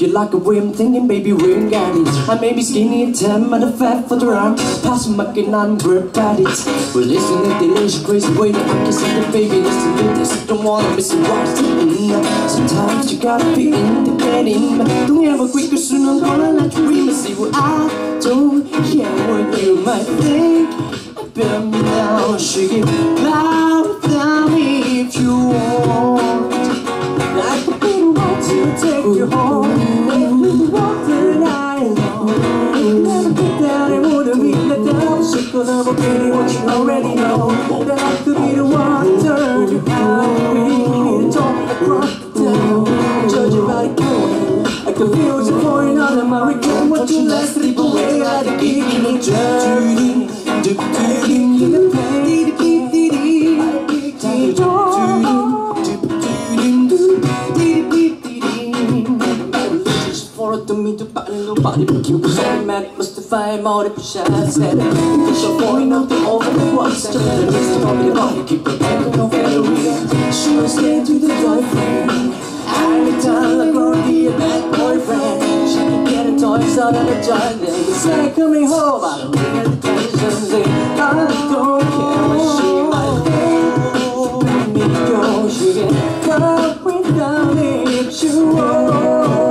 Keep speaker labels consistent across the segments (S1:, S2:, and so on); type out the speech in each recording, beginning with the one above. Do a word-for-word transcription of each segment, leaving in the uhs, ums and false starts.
S1: you like the way I'm thinking, baby, we ain't got it. I may be skinny and tan, but I'm fat for the round. Pass my can on grip at it. We're listening to delicious crazy way that I can see the baby. Listen to this, I don't wanna miss it. What's in? Sometimes you gotta be independent. Don't ever quit, cause soon I'm gonna let you in. See what I don't care what you might think about me now. Should get by without me if you want. I could be the one to take you home. Never walk the night long. Never get down and wouldn't be let down. Sick of love, okay, what you already know. That I could be the one to turn you out. We need to talk across the town. Judge you by the code. I can feel you pouring out of my regret. What you last sleep away at the gig in the journey. Do do do do the pain. To me to find nobody but you. So I'm mad, mystify, multiple shots. Said because you're pouring out the over the ones that are the rest of the body. Keep it back on Valeria. She was scared to the boyfriend. Every time like already a bad boyfriend. She can get her toys out of the jar. Then he said coming home. I don't need the tension. Say I don't care what she might think. Let me go. She can come without it. You won't.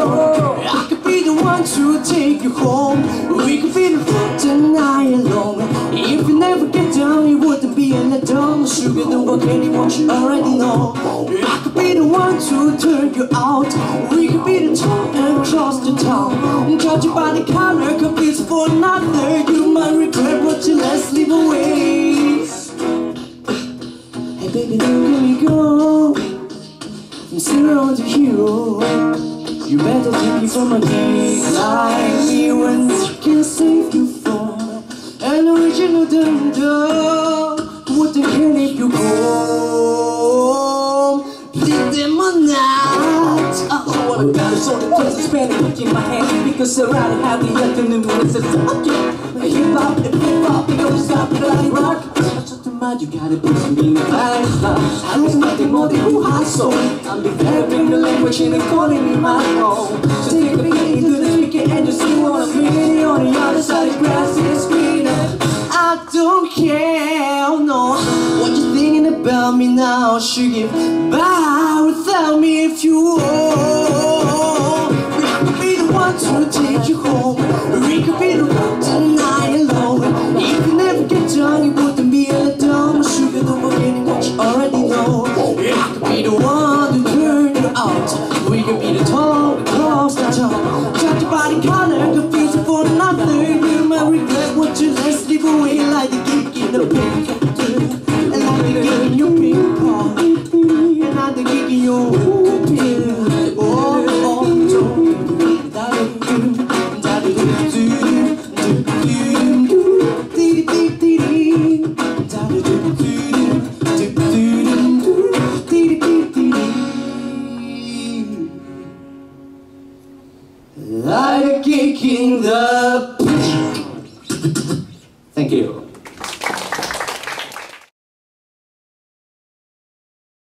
S1: To take you home, we could be the road tonight alone. If you never get down, you wouldn't be in the dumb. Sugar don't go anyone you already know. I could be the one to turn you out. We could be the talk across the town. Judge you by the color, confused for another. You might regret what you let slip away. Hey baby, don't let me go from zero to hero. You better take me from a dick like me when I can save you from an original dundee. What the hell if you go? Bleed them or not? Oh, what I got is all the things I spend it in my hand. Because I'd rather have the afternoon when it's a subject. Hip hop, hip hop, you gotta stop the bloody rock. You gotta put some in the class. I was nothing more than who I saw. I'm developing the language and they're calling me my own. So take a peek into the speaker and just see what I'm meaning. On the other side the grass is greener. I don't care, no, what you thinking about me now. Should get by without me if you want. We could be the one to take you home. We could be the one tonight alone. If you never get done, you wouldn't be a dumb. Sugar don't forget what you already know. I could be the one to turn you out. We could be the talk across the town. Judge your body color, confused for another. You might regret what you let slip away like the geek in the pink. And like the geek in your pink car. And like the geek in your pink. Oh, oh, don't that you, that you do, do, do, do, do, do, like a kick in the... Thank you.